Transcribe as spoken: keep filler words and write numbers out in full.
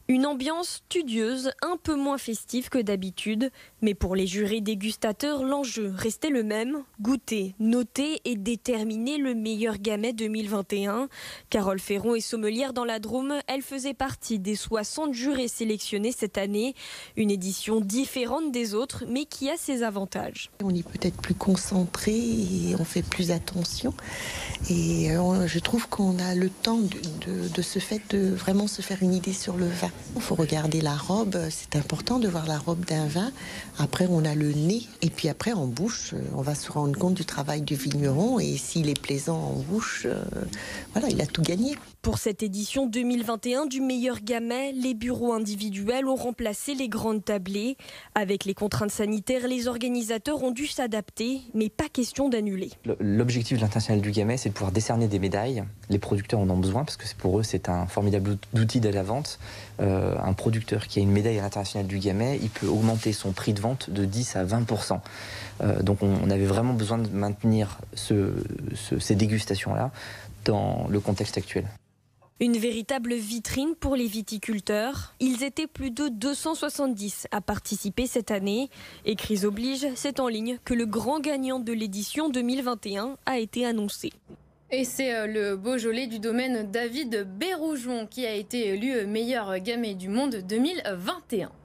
Une ambiance studieuse, un peu moins festive que d'habitude. Mais pour les jurés dégustateurs, l'enjeu restait le même. Goûter, noter et déterminer le meilleur Gamay deux mille vingt et un. Carole Ferron est sommelière dans la Drôme. Elle faisait partie des soixante jurés sélectionnés cette année. Une édition différente des autres, mais qui a ses avantages. On est peut-être plus concentré et on fait plus attention. Et euh, je trouve qu'on a le temps de, de, de ce fait de vraiment se faire une idée sur le vin. Il faut regarder la robe, c'est important de voir la robe d'un vin. Après, on a le nez et puis après, en bouche, on va se rendre compte du travail du vigneron. Et s'il est plaisant en bouche, euh, voilà, il a tout gagné. Pour cette édition deux mille vingt et un du meilleur Gamay, les bureaux individuels ont remplacé les grandes tablées. Avec les contraintes sanitaires, les organisateurs ont dû s'adapter, mais pas question d'annuler. L'objectif de l'International du Gamay, c'est de pouvoir décerner des médailles. Les producteurs en ont besoin parce que pour eux, c'est un formidable outil de la vente. Euh, un producteur qui a une médaille à l'International du Gamay, il peut augmenter son prix de vente de dix à vingt pour cent. Euh, donc on, on avait vraiment besoin de maintenir ce, ce, ces dégustations-là dans le contexte actuel. Une véritable vitrine pour les viticulteurs. Ils étaient plus de deux cent soixante-dix à participer cette année. Et crise oblige, c'est en ligne que le grand gagnant de l'édition deux mille vingt et un a été annoncé. Et c'est le Beaujolais du domaine David Bérougeon qui a été élu meilleur Gamay du monde deux mille vingt et un.